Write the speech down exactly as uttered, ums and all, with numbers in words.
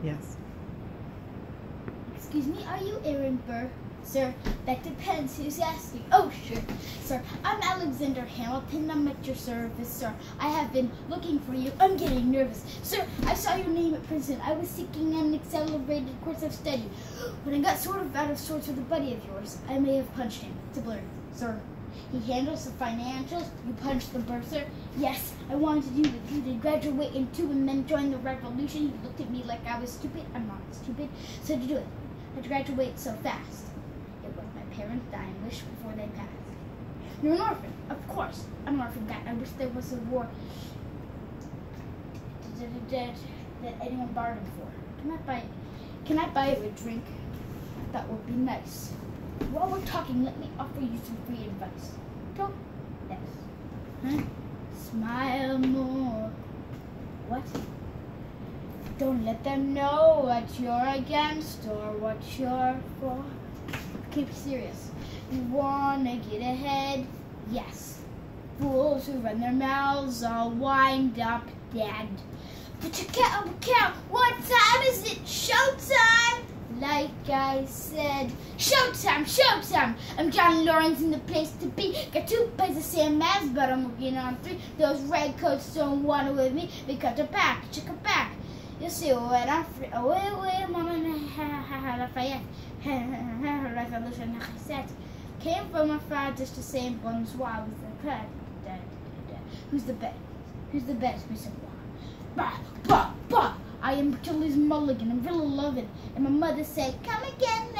Yes. Excuse me, are you Aaron Burr? Sir, that depends who's asking. Oh, sure. Sir, I'm Alexander Hamilton. I'm at your service, sir. I have been looking for you. I'm getting nervous. Sir, I saw your name at Princeton. I was seeking an accelerated course of study. When I got sort of out of sorts with a buddy of yours, I may have punched him. It's a blur. Sir, he handles the financials. You punched the bursar. Yes, I wanted you to, you to graduate in two and then join the revolution. You looked at me like I was stupid. I'm not stupid. So to do it, I had to graduate so fast. It was my parents' dying wish before they passed. You're an orphan. Of course, I'm an orphan guy. I wish there was a war that anyone bargained for. Can I buy Can I buy you a drink? That would be nice. While we're talking, let me offer you some free advice. Go. Yes. Huh? Smile more. What? Don't let them know what you're against or what you're for. Keep serious. You wanna get ahead? Yes. Fools who run their mouths all wind up dead. But you can't count. What time is it? Showtime! Like I said, showtime, showtime! I'm John Lawrence in the place to be. Got two plays of Sam Mavs, but I'm working on three. Those redcoats don't want it with me. They cut their back, check it back. You see what I'm free. Oh, wait, wait, mama, Lafayette. Revolution, set. Came from a father just the same bonsoir with the president. Who's the best? Who's the best? Mister Bah, bah, bah. I am Achilles Mulligan. I'm really loving. And my mother said, come again.